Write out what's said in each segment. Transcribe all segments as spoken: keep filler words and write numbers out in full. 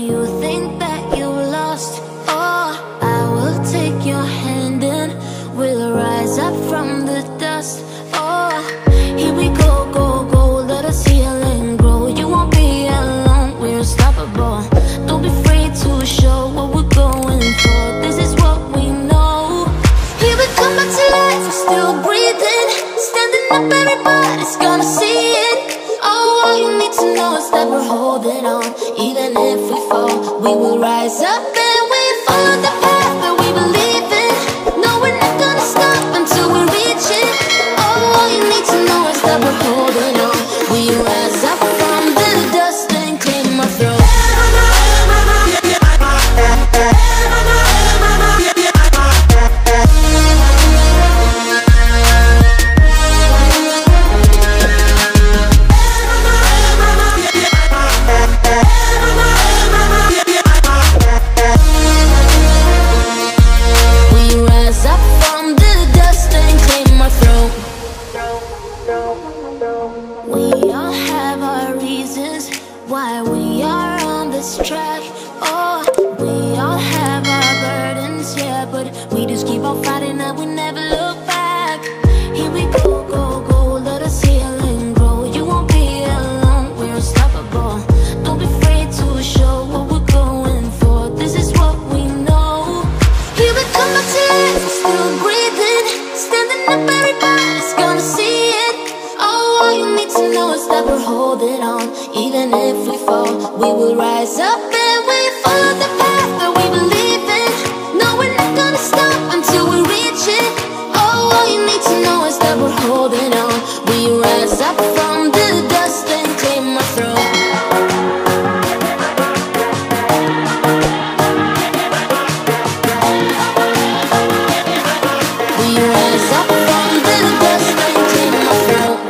you think that you lost, oh, I will take your hand and we'll rise up from the dust. Oh, here we go, go, go, let us heal and grow. You won't be alone, we're unstoppable. Don't be afraid to show what we're going for. This is what we know. Here we come back to life, we're still breathing. Standing up, everybody's gonna see it. Oh, all you need to know is that we're holding on. Even if we fall, we will rise up and we follow the path that we believe in. No, we're not gonna stop until we reach it. Oh, all you need to know is that we're holding on. We rise up from the dust and claim our throne. We all have our reasons why we are on this track. Oh, we all have our burdens, yeah, but we just keep on fighting and we never look back. Here we go, go, go, let us heal and grow. You won't be alone, we're unstoppable. Don't be afraid to show what we're going for. This is what we know. Here we come back to life, we're still breathing. Standing up, everybody's gonna see it. Oh, all you need to know is that we're holding on. Even if we fall, we will rise up and we follow the path that we believe in. No, we're not gonna stop until we reach it. Oh, all you need to know is that we're holding on. We rise up from the dust and claim our throne. We rise up from the dust and claim our throne.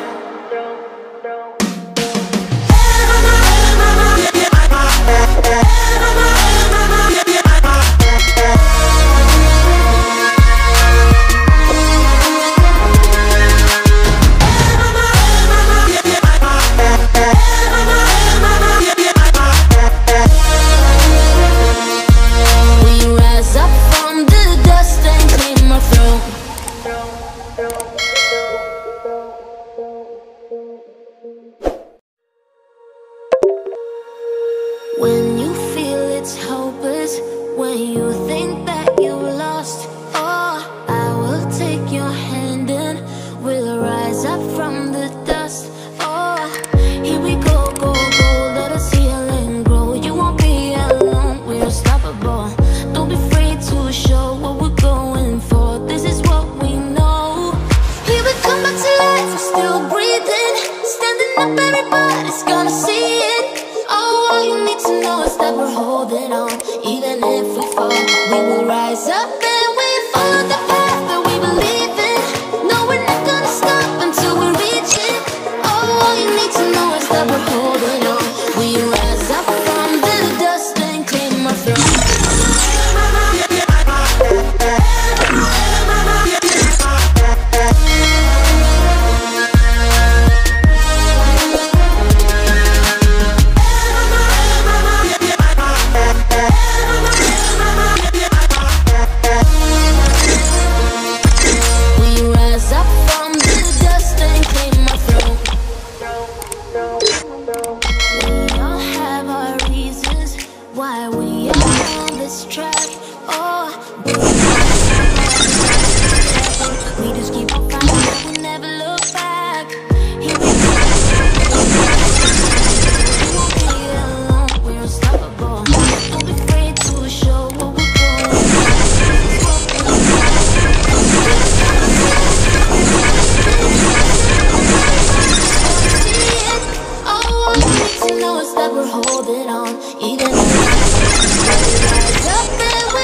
When you feel it's hopeless, when you think that you lost, oh, I will take your hand and we'll rise up from the dust. Oh, here we go, go, go, let us heal and grow. You won't be alone, we're unstoppable. Don't be afraid to show what we're going for. This is what we know. Here we come back to life, we're still breathing. Standing up, everybody's gonna see it. Oh, all you need to know is that we're holding on. Even if we fall, we will rise up and we follow the path that we believe in. No, we're not gonna stop until we reach it. Oh, all you need to know is that we're holding on. We rise up from the dust and claim our throne. Why we are on this track, oh, we just keep on fighting and we never look back. Here we go, we won't be alone, we're unstoppable. Don't be afraid to show what we're going for. Oh, all you need to know is that we're holding on. Even if we rise up and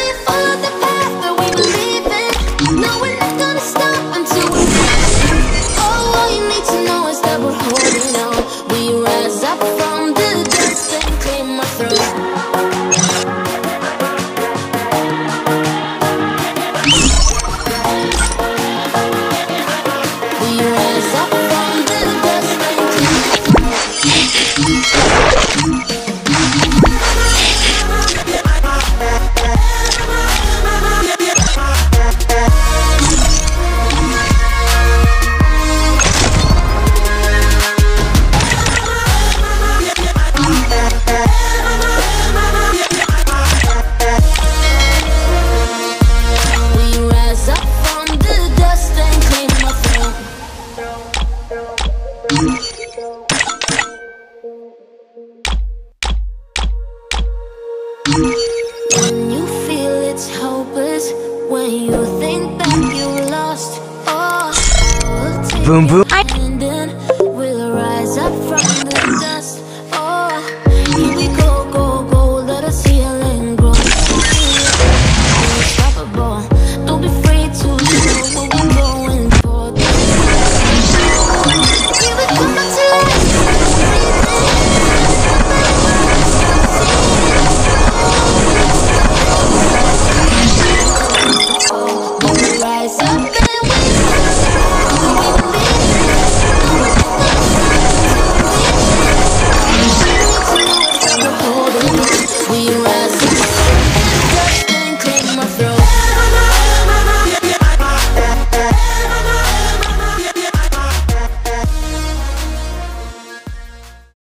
When you feel it's hopeless, when you think that you lost, oh, I will take Boom boom.